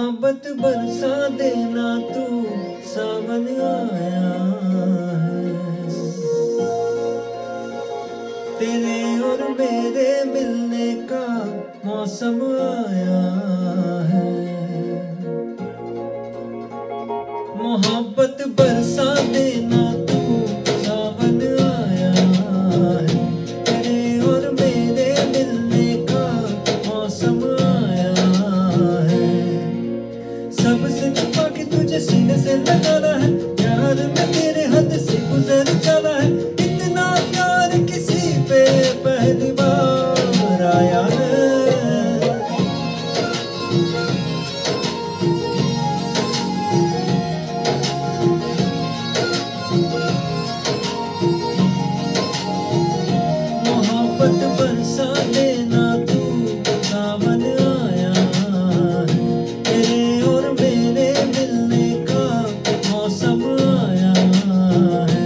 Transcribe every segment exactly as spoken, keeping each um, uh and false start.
मोहब्बत बरसा देना तू, सावन आया है। तेरे और मेरे मिलने का मौसम आया है। मोहब्बत बरसा देना तू, सावन आया है। तेरे और मेरे मिलने का मौसम आया है। सबसे छुपा के तुझे सीने से लगाना है, प्यार में तेरे हद से गुजर जाना है। इतना प्यार किसी पे पहली बार आया है। मोहब्बत बरसा देना तू, सावन आया है। तेरे और मेरे मिलने का मौसम आया है।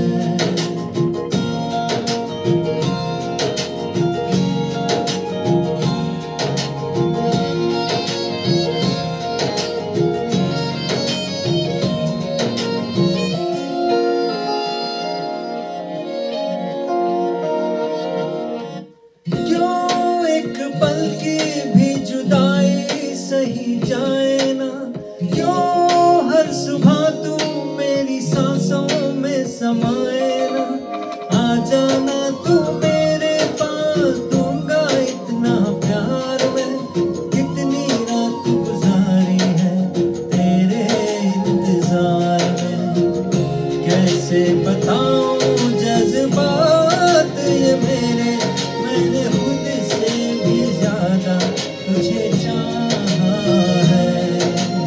क्यों एक पल की भी जुदाई सही जाए ना, क्यों हर सुबह तू मेरी सांसों में समाए ना। आ जाना तू मेरे पास, दूंगा इतना प्यार मैं। कितनी रात गुजारी है तेरे इंतजार में, कैसे बताऊं जज्बात ये मेरे। मैंने खुद से भी ज्यादा तुझे चाहा है।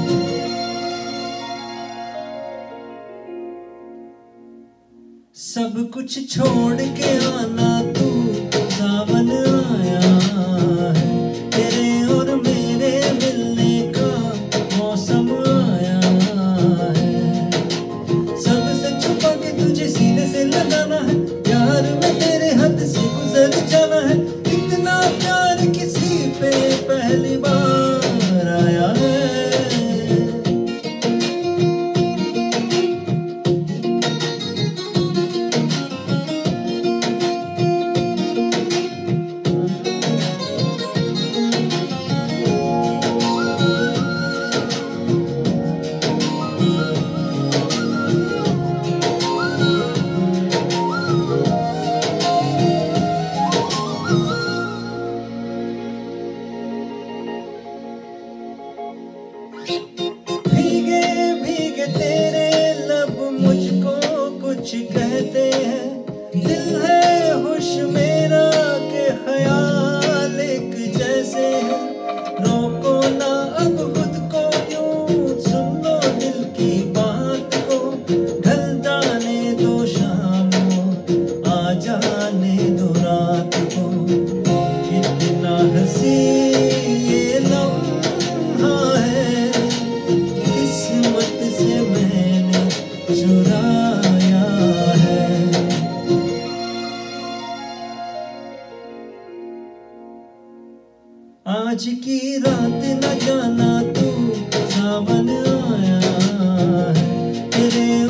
सब कुछ छोड़ के आना तू, सावन आया है। तेरे और मेरे मिलने का मौसम आया है। सबसे छुपा के तुझे सीने से लगाना है, प्यार में तेरे हद से गुजर जाना है। इतना प्यार किसी पे पहली बार आया है। भीगे भीगे तेरे लब मुझको कुछ कहते हैं। दिल है होश मेरा के ख्याल एक जैसे है। रोको ना अब खुद को यूं, सुन लो दिल की बात को। ढल जाने दो शाम को, आ जाने दो रात को। कितना हंसी ये लम्हा है, किस्मत से मैंने चुराया है। आज की रात न जाना तू, सावन आया है। तेरे